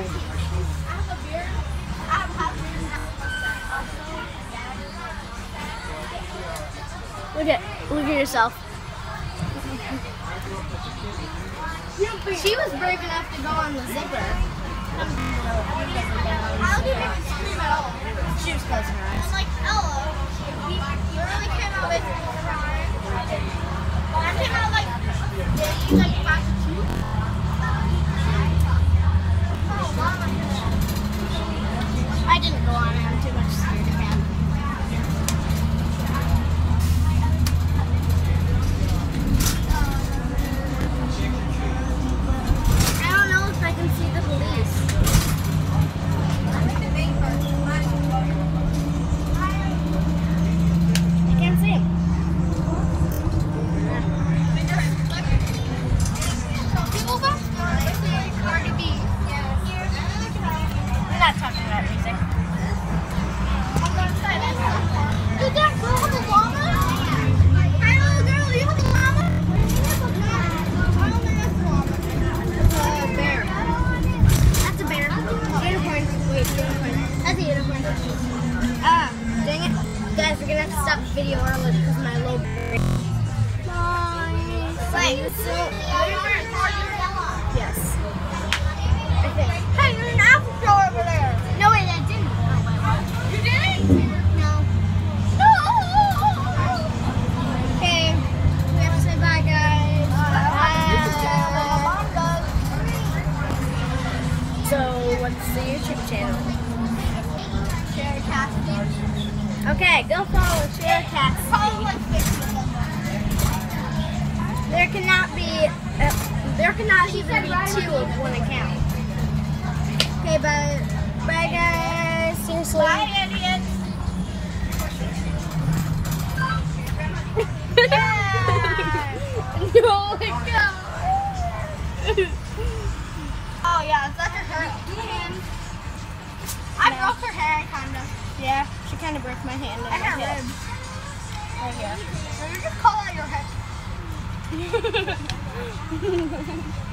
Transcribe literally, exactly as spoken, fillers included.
Look at, look at yourself. She was brave enough to go on the zipper. How did it scream at all? She was closing her eyes. I'm like, hello. You really came out with crying. I came out like, yeah, you like five to two. Oh, mama. I didn't go on it. I'm too much scared to have. I don't know if I can see the police. I can't see him. People go Cardi B. We're not talking about music. Did that girl have a llama? Hi, little girl, do you have a llama? I don't think that's a llama. It's a bear. That's a bear. Unicorn. Wait, unicorn. That's a unicorn. Ah, dang it. Guys, we're gonna have to stop the video early because of my low brain. Wait, so... Yes. I think. Hey, there's an apple store over there. No, wait, I didn't. You didn't? No. No. Okay, we have to say bye, guys. Bye. So, what's the YouTube channel? Share Cassidy. Okay, go follow Share Cassidy. Probably like fifty. There cannot be, uh, there cannot even be two of one account. Okay, bye. Bye, guys. Seriously. Bye, idiots. No, my God. Oh yeah, that's her hand. I broke her hair, kind of. Yeah, she kind of broke my hand. I got hip. ribs. Right here. So you just call out your head.